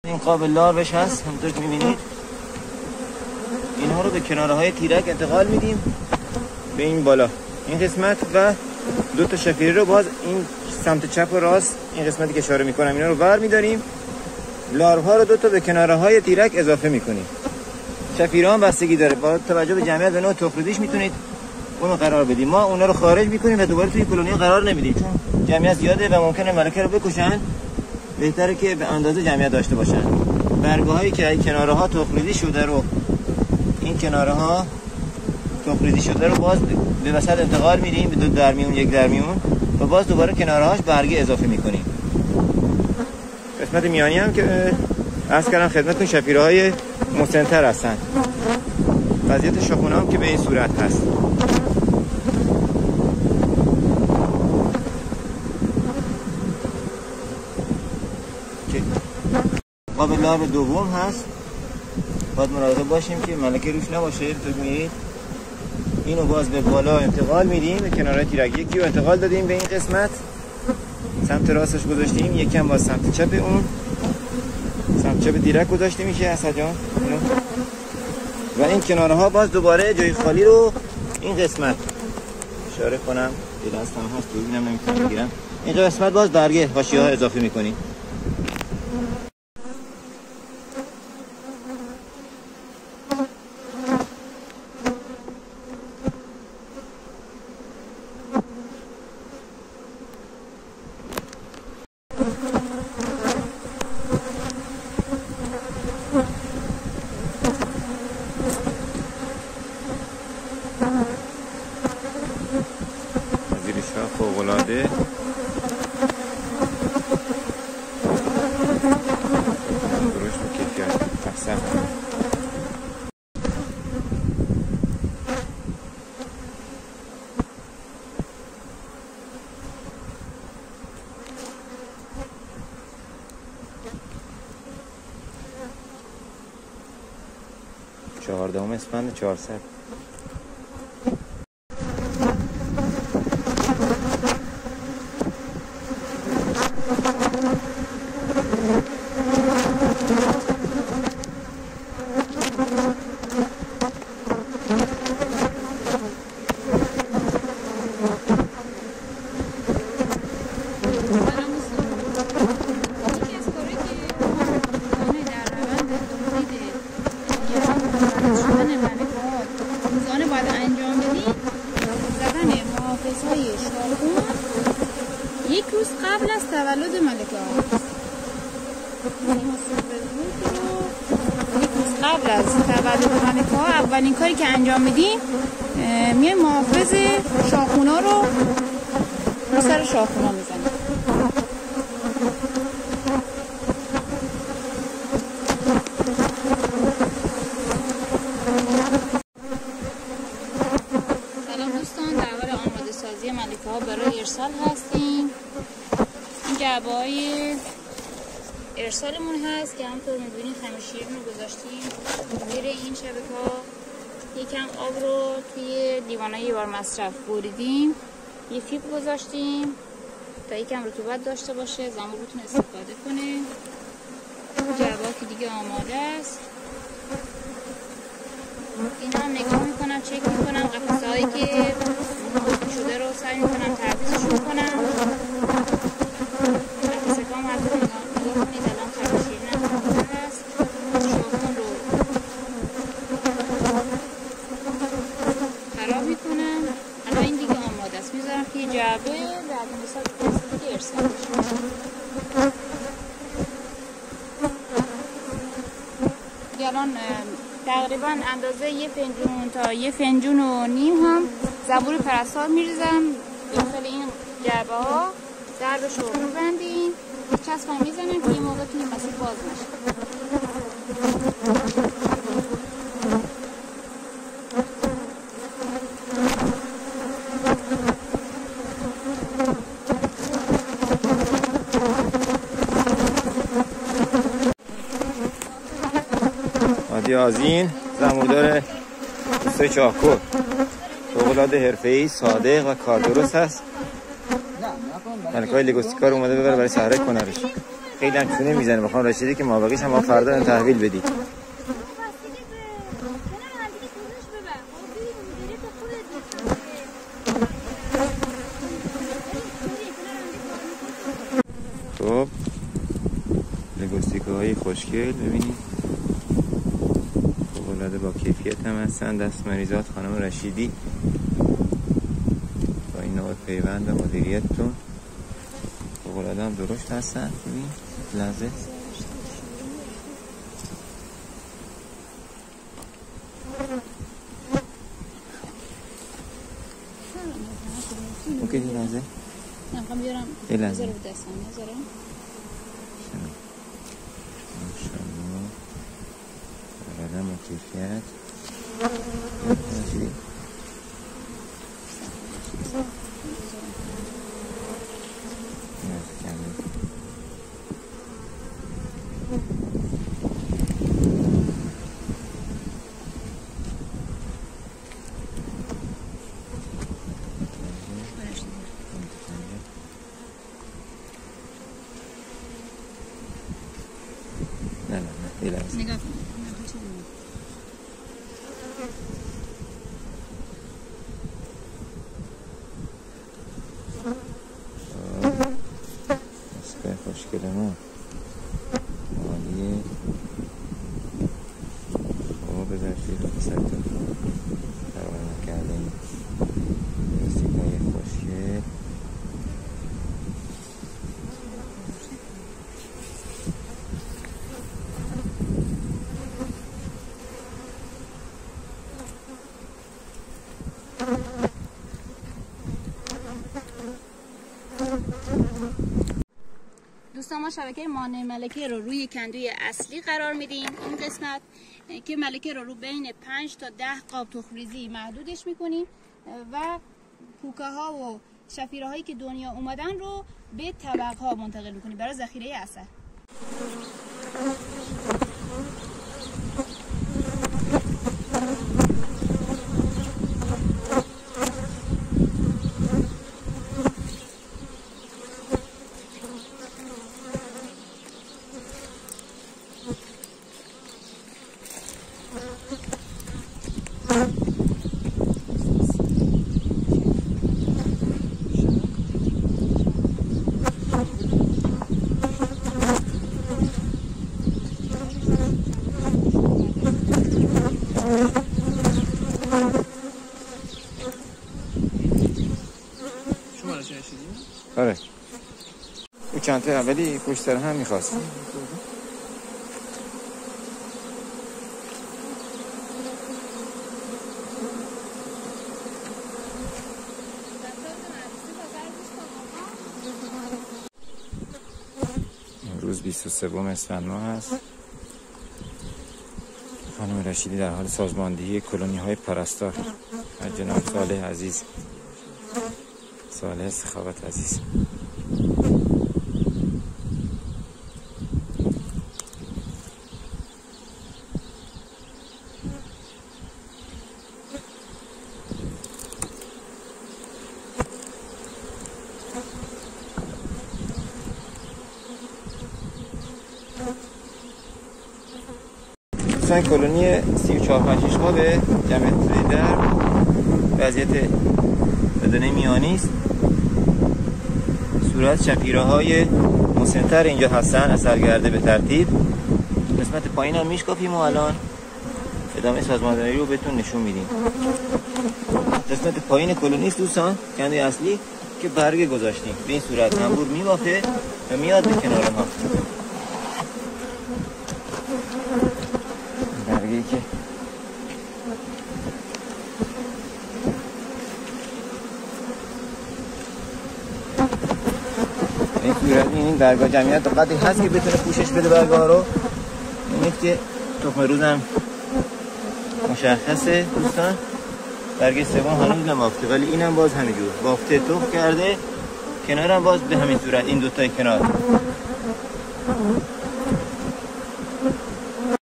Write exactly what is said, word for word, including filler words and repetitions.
این قابل لاربش هست همونطور که میبینید. اینها رو به کناره های تیرک انتقال میدیم به این بالا این قسمت و دو تا شفیری رو باز این سمت چپ و راست این قسمتی که اشاره میکنم اینا رو بر میداریم. لارو ها رو دو تا به کناره های تیرک اضافه میکنیم. شفیرها هم بستگی داره، با توجه به جمعیت و نوع تخریدیش میتونید اونو قرار بدیم. ما اونا رو خارج میکنیم و دوباره توی کلونی قرار نمیدیم چون جمعیت زیاده و ممکنه ملکه رو بکشن. بهتره که به اندازه جمعیت داشته باشن. برگه هایی که این کناره ها تخریدی شده رو این کناره ها تخریدی شده رو باز به وسط انتقال میدیم به دو درمیون یک درمیون و باز دوباره کناره هاش برگه اضافه میکنیم. قسمت میانی هم که عرض کردم خدمتتون شفیره های مسنتر هستن. وضعیت شاخونه هم که به این صورت هست. قابل لارب دوم هست. باید مراقب باشیم که ملکه روش نباشه. تو می‌بینید اینو باز به بالا انتقال میدیم به کناره تیرک. یکی رو انتقال دادیم به این قسمت سمت راستش گذاشتیم، یکی هم باز سمت چپ اون سمت چپ تیرک گذاشته میشه اسد جان. و این کناره ها باز دوباره جای خالی رو این قسمت اشاره کنم که دستم هست تو ببینم نمیتونم بگیرم. این قسمت باز برگه حاشیه ها اضافه میکنیم. فوق‌العاده درشت و کیفیت احسن. چهاردهم اسفند چهارصد. یک روز قبل از تولد ملکه ها یک روز قبل از تولد ملکه ها اولین کاری که انجام میدیم میایم محافظ شاخونا رو رو سر شاخونا میزنیم. سلام دوستان، در حال آماده سازی ملکه ها برای ارسال هستیم. این جعبه های ارسالمون هست که همونطور میبینید خمیشیر رو گذاشتیم زیر این شبکه ها. یکم آب رو توی لیوانای یه بار مصرف بریدیم، یه فیب گذاشتیم تا یکم رطوبت داشته باشه زنبور بتونه استفاده کنه. جعبه ها که دیگه آماده است. این هم نگاه میکنم، چک میکنم قفسه هایی که شده رو سعی میکنم تعویضشون کنم. قفسه کام هر دو نگاه کنید الان خمیشیر نمونده هست. شاخون رو خراب میکنم. الان این دیگه آماده است، میذارم که یه جعبه بعد مثلا دیگه ارسال بشه. الان تقریبا اندازه یه فنجون تا یه فنجون و نیم هم زنبور پرستار میریزم داخل این جعبه ها. ضربش رو میبندیم، چسب هم میزنیم که این موقع توی مسیر باز نشه. عادی آزین زنبوردار دوستای چاهکور فوق‌العاده حرفه‌ای، صادق و کاردرست هست. ملکه‌های لگوستیکا رو اومده ببره برای سهره کنارش. خیلی هم چونه میزنه. بخوام رشیدی که مابقیش هم فردا تحویل بدی. خب لگوستیکه های خوشگل ببینید، فوق‌العاده با کیفیت هم هستن. دست مریزات خانم رشیدی با این نوع پیوند و مدیریتتون فوق‌العاده هم درشت هستن. ببین لحظه اوکی، لحظه نمیخوام بیارم یه لحظه بذاره به دستم نذارم. ماشاءالله فوق‌العاده با کیفیت. رشیدی نه نه نه یه لحظه نگاه کن. اسکای خوشگل ما عالیه. خب بذار شیر رو بسرتون قرار نکردیم. اسکای خوشگل دوستان، ما شبکه مانع ملکه رو روی کندوی اصلی قرار میدیم. این قسمت که ملکه رو رو بین پنج تا ده قاب تخم‌ریزی محدودش میکنیم و پوکه ها و شفیره هایی که دنیا اومدن رو به طبق ها منتقل میکنیم برای ذخیره عسل. آره او چنته اولی پشت سر هم میخواست. امروز بیست و سوم اسفند ماه هست. خانم رشیدی در حال سازماندهی کلونی های پرستار از جناب صالح عزیز، صالح سخاوت عزیز. دوستان کلونی سی و چهار پنج شش به جمعیت در وضعیت بدنه میانی است. صورت شفیره های مسنتر اینجا هستن، اثرگرده به ترتیب. قسمت پایین هم میشکافیم و الان ادامه سازماندهی رو بهتون نشون میدیم. قسمت پایین کلونی است دوستان، کندوی اصلی که برگ گذاشتیم به این صورت انبور میبافه و میاد به کنار ما. برگی که این صورت این برگا جمعیت تا قدری هست که بتونه پوشش بده برگا ها رو. این که تخم روز هم مشخصه دوستان. برگ سوم هنوز نبافته ولی اینم باز همینجور بافته تخم کرده. کنارم باز به همین صورت این دوتای کنار